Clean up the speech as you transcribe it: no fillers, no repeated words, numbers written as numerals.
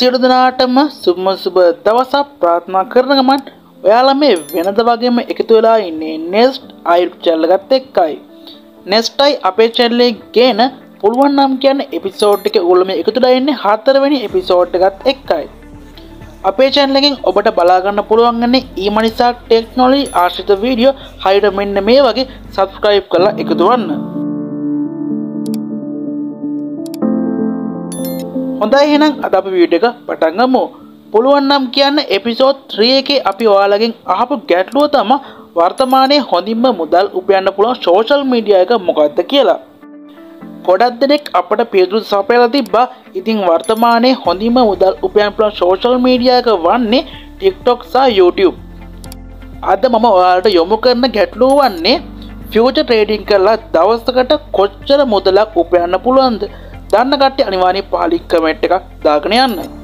සියලු දෙනාටම සුබ දවසක් ප්‍රාර්ථනා කරන ගමන් ඔයාලා මේ වෙනද වගේම එකතු වෙලා ඉන්නේ නෙස්ට් YouTube channel එකත් එක්කයි. නෙස්ට්යි අපේ channel එකේ ගේන පුළුවන් නම් කියන්නේ එපිසෝඩ් එකේ ඔයගොල්ලෝ මේ එකතුලා ඉන්නේ 4 වෙනි එපිසෝඩ් එකත් එක්කයි. අපේ channel එකෙන් ඔබට බලා ගන්න පුළුවන් ගන්නේ ඊමනිසා ටෙක්නොලොජි ආශ්‍රිත වීඩියෝ හයිඩ මෙන්න මේ වගේ subscribe කරලා එකතු වෙන්න. හොඳයි එහෙනම් අද අපි වීඩියෝ එක පටන් ගමු. පුළුවන් නම් කියන්නේ එපිසෝඩ් 3 එකේ අපි ඔයාලගෙන් අහපු ගැටලුව තමයි වර්තමානයේ හොඳින්ම මුදල් උපයන්න පුළුවන් සෝෂල් මීඩියා එක මොකක්ද කියලා. ගොඩක් දෙනෙක් අපට පිළිතුරු සපයලා තිබ්බා. ඉතින් වර්තමානයේ හොඳින්ම මුදල් උපයන්න පුළුවන් සෝෂල් මීඩියා එක වන්නේ TikTok සහ YouTube. අද මම ඔයාලට යොමු කරන ගැටලුව වන්නේ ෆියුචර් ට්‍රේඩින් කරලා දවසකට කොච්චර මුදලක් උපයන්න පුළුවන්ද? දන්න කට්ටිය අනිවාර්යෙන් පහලින් කමෙන්ට් එකක් දාගෙන යන්න.